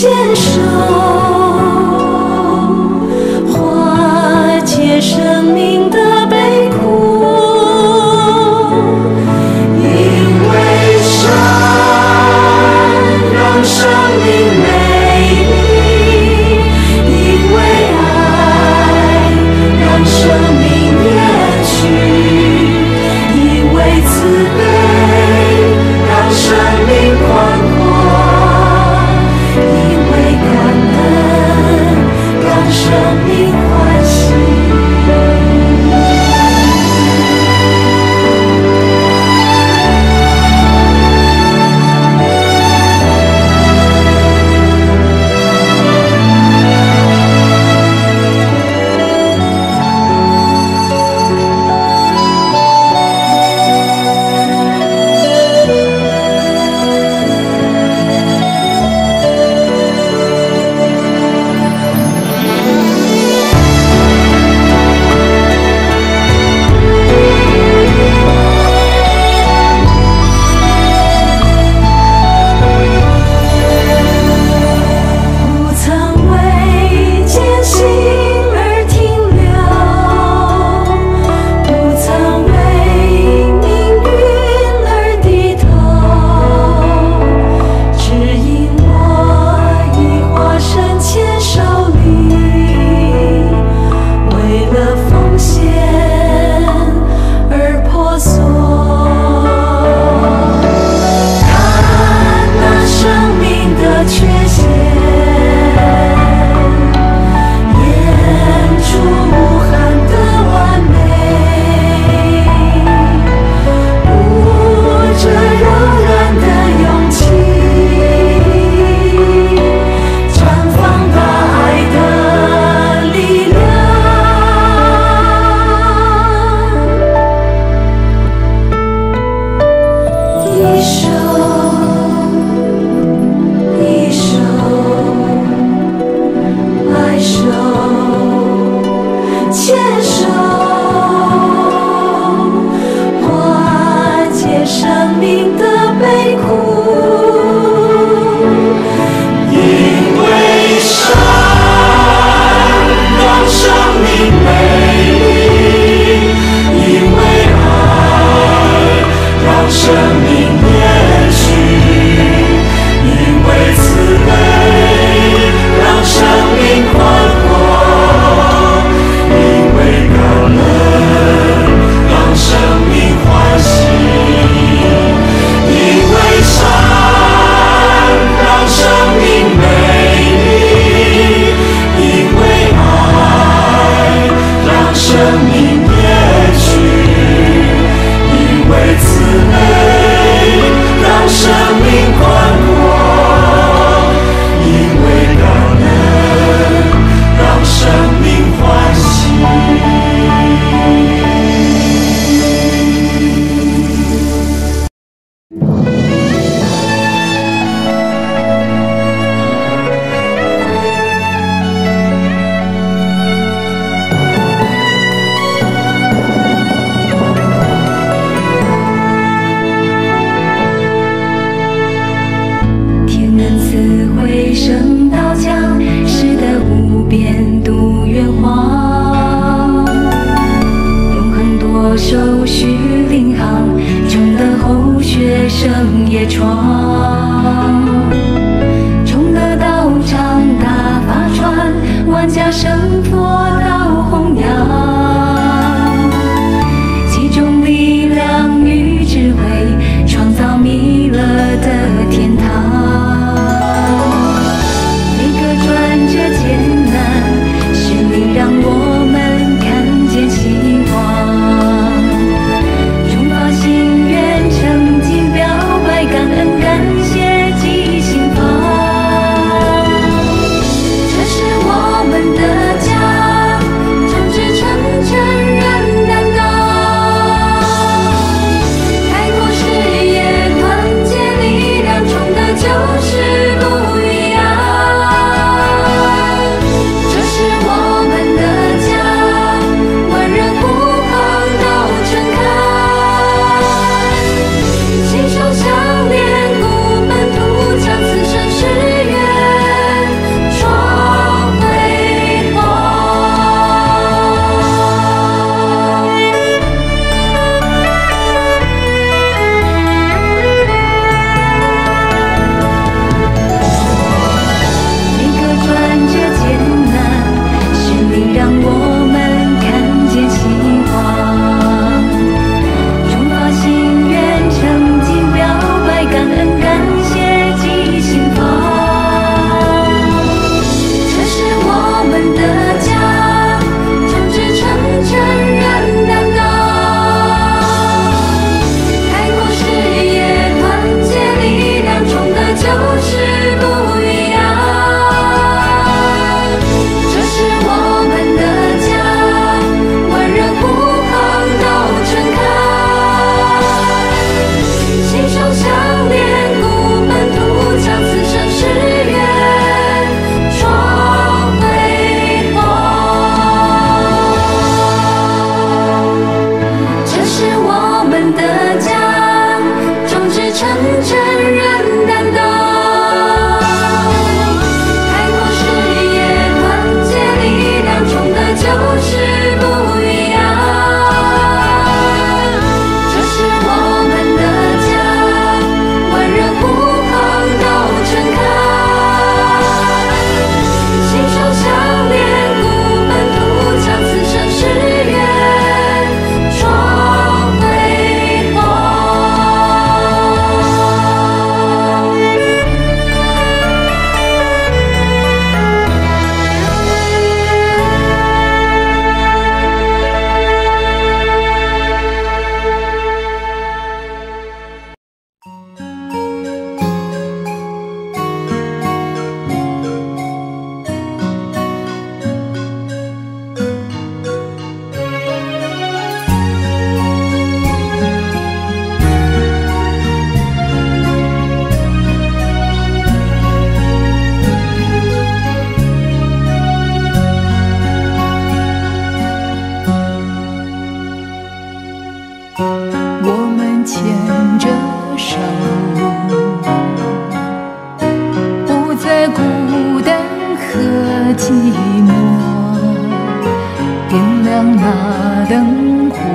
牵手，化解生命的悲苦。因为神让生命美丽，因为爱让生命延续，因为慈悲让生命宽阔，因为感恩寂寞，点亮那灯火，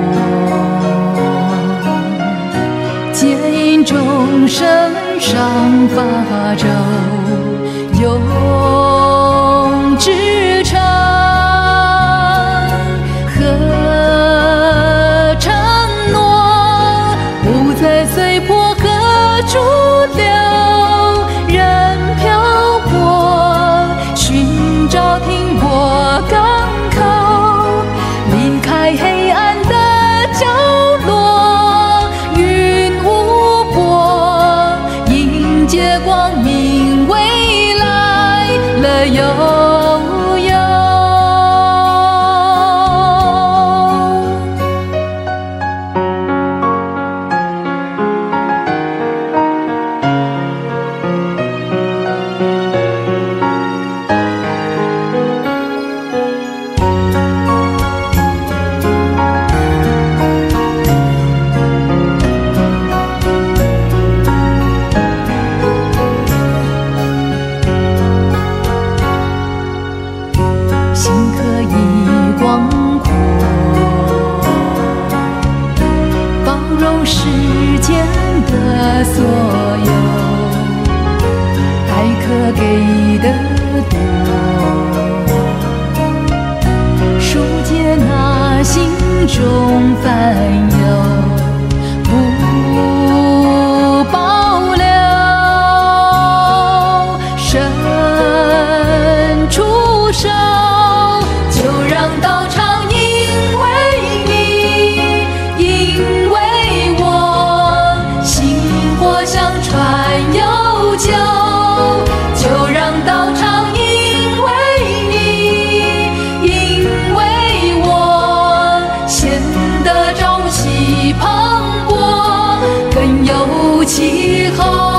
剑影众生上发舟，永志长。何承诺，不再随波和逐流，任漂泊，寻找停泊港口，离开黑暗的角落，云无波，迎接光明未来了又。世间的所有，爱可给的多，疏解那心中烦忧，不保留，伸出手，就让道场因为你，因为悠久，就让道场因为你，因为我，显得朝气磅礴，更有气候。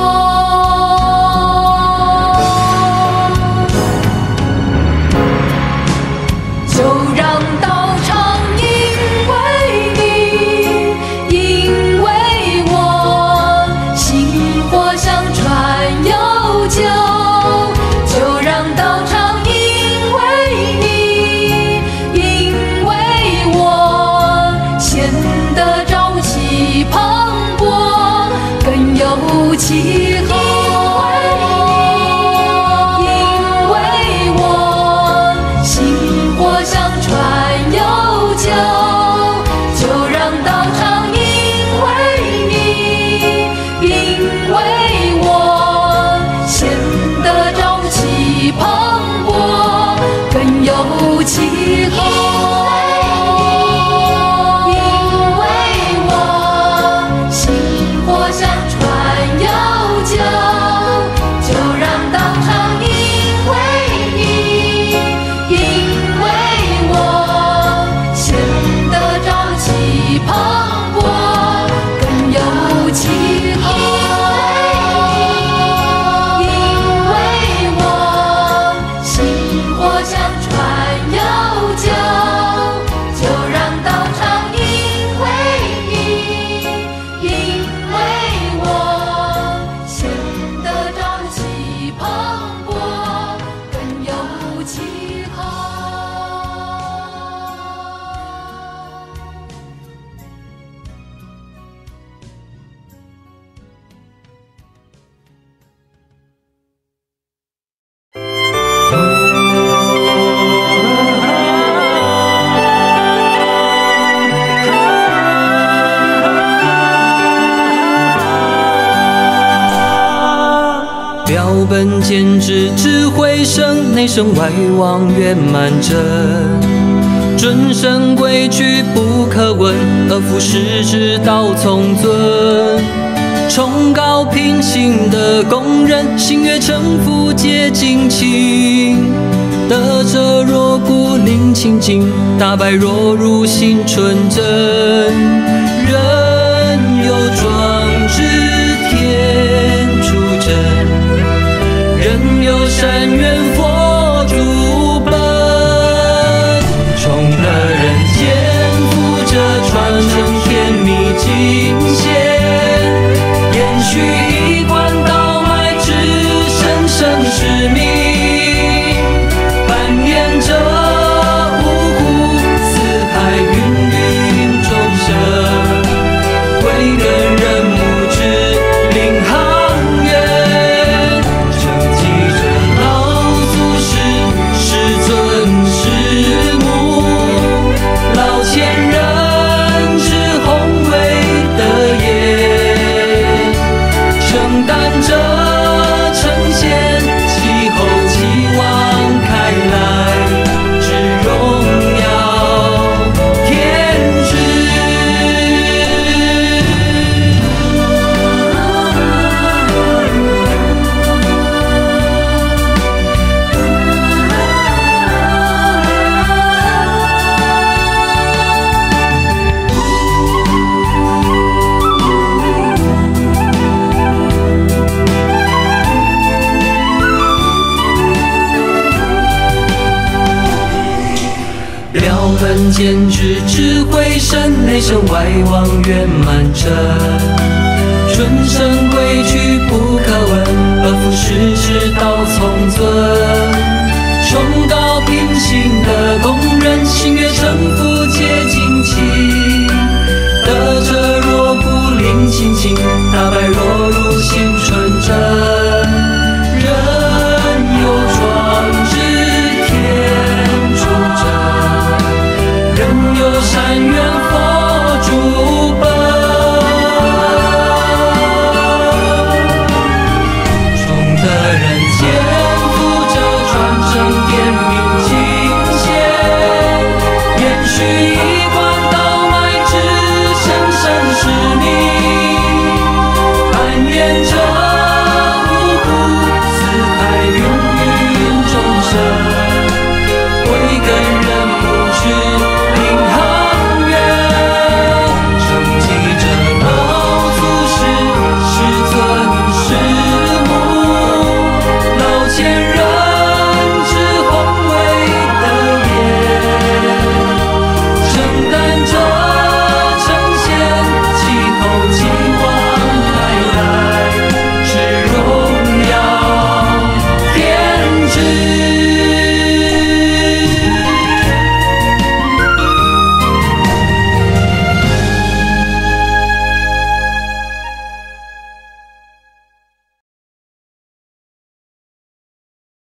就让道场因为你，因为我，薪火相传悠久，就让道场因为你，因为我，显得朝气磅礴，更有气候。因为我，薪火相传悠久，就让道场因为你，因为我，显得朝气磅礴，更有气候。因为我，薪火相传悠久，就让道场因为你，因为我，显得朝气磅礴，更有气候。相传悠久，就让道场因为你，因为我，显得朝气磅礴，更有气候。 标本兼治智慧生，内生外望圆满真。尊神规矩不可问，而复实之道从尊。崇高品行的工人，心悦诚服皆敬情。德者若故令清净，大白若如心纯真。人有壮志天助真。人有善缘佛祖本，宠乐人间，福者传承天秘境界，延续一贯道脉，至生生使命，百年本兼治，智慧深，内生外王圆满真。春生归去不可闻，而复世世道从尊。